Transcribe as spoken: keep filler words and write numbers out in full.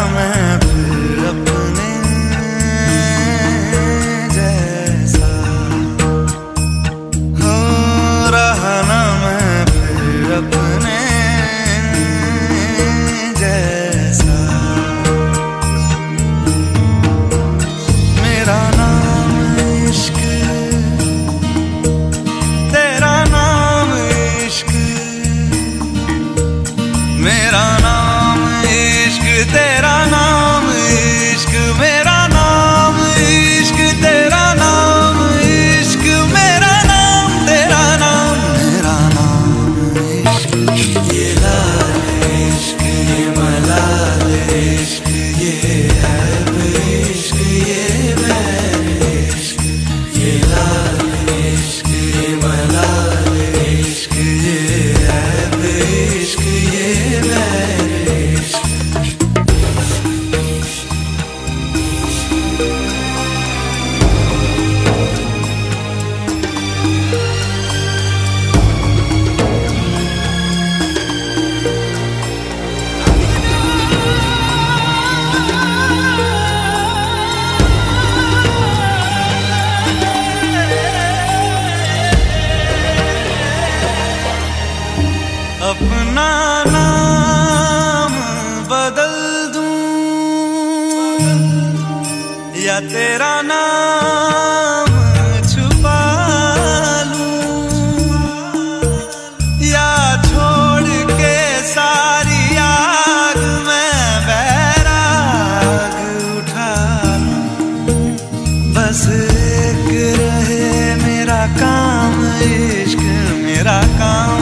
मैं फिर अपने जैसा, हो रहा ना मैं फिर अपने जैसा। मेरा नाम इश्क, तेरा नाम इश्क, मेरा नाम इश्क, तेरा नाम इश्क, मेरा नाम इश्क, तेरा नाम इश्क, मेरा नाम तेरा नाम, मेरा नाम इश्क। ये लाल इश्क, ये मलाल इश्क, ये ऐब इश्क, ये बैर इश्क। ये लाल इश्क, ये मलाल इश्क, ये ऐब इश्क, ये बैर इश्क। अपना नाम बदल दूं या तेरा नाम छुपा लूं, या छोड़ के सारी आग में बैराग उठा लूं। बस एक रहे मेरा काम इश्क, मेरा काम